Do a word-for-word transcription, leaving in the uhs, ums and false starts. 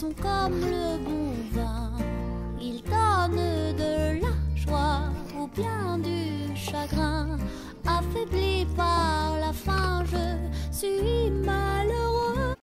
sont comme le bon vin. Ils donnent de la joie ou bien du chagrin. Affaiblis